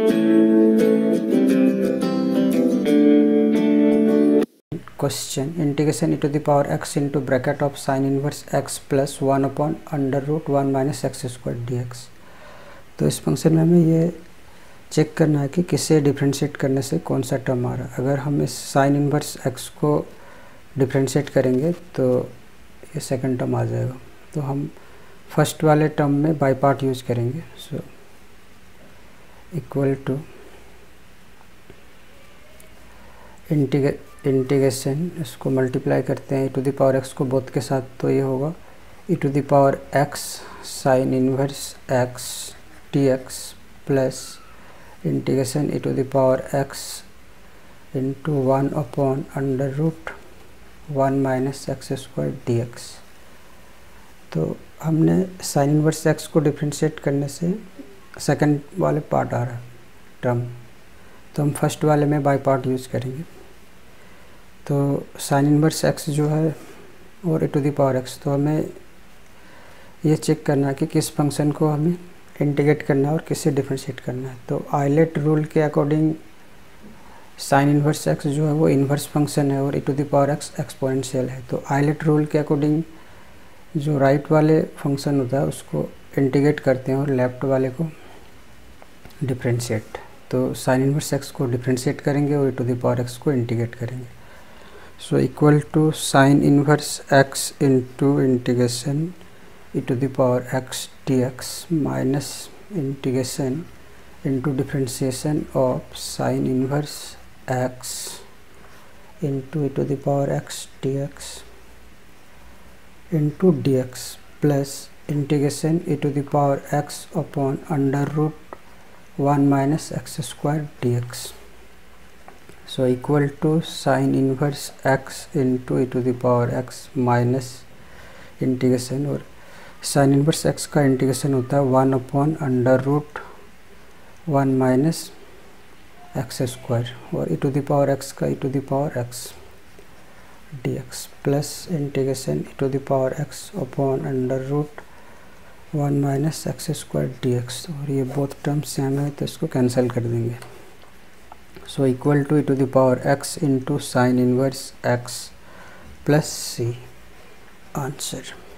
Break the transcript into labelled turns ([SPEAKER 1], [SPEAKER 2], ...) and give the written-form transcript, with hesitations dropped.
[SPEAKER 1] Question integration e to the power x into bracket of sine inverse x plus 1 upon under root 1 minus x square d x. तो इस function में हमें ये check करना है कि किसे डिफ्रेंशिएट करने से कौन सा टर्म आ रहा है। अगर हम इस साइन इनवर्स x को डिफ्रेंशिएट करेंगे तो ये सेकंड टर्म आ जाएगा। तो हम फर्स्ट वाले टर्म में बाई पार्ट यूज़ करेंगे। सो इक्वल टू इंटीग्रेशन, इसको मल्टीप्लाई करते हैं e to the power x को बोथ के साथ, तो ये होगा e to the power x sine inverse x dx plus integration e to the power x into 1 upon under root 1 minus x square dx। तो हमने साइन इनवर्स x को differentiate करने से सेकंड वाले पार्ट आ रहा है टर्म, तो हम फर्स्ट वाले में बाई पार्ट यूज़ करेंगे। तो साइन इनवर्स x जो है और e to the power x, तो हमें ये चेक करना है कि किस फंक्शन को हमें इंटीग्रेट करना है और किससे डिफ्रेंशिएट करना है। तो आइलेट रूल के अकॉर्डिंग साइन इनवर्स x जो है वो इन्वर्स फंक्शन है और e to the power x exponential है। तो आइलेट रूल के अकॉर्डिंग जो राइट वाले फंक्शन होता है उसको इंटीग्रेट करते हैं और लेफ्ट वाले को डिफ्रेंशिएट। तो साइन इनवर्स x को डिफ्रेंशिएट करेंगे और e to the power x को इंटीग्रेट करेंगे। So equal to sine inverse x into integration e to the power x dx minus integration into differentiation of sine inverse x into e to the power x dx into dx plus integration e to the power x upon under root 1 minus x square dx। So equal to sine inverse x into e to the power x minus integration, और sine inverse x का integration होता है 1 upon under root 1 minus x square, और e to the power x का e to the power x dx plus integration e to the power x upon under root 1 minus x square dx। और ये both terms same है तो इसको cancel कर देंगे। So equal to e to the power x into sine inverse x plus c answer.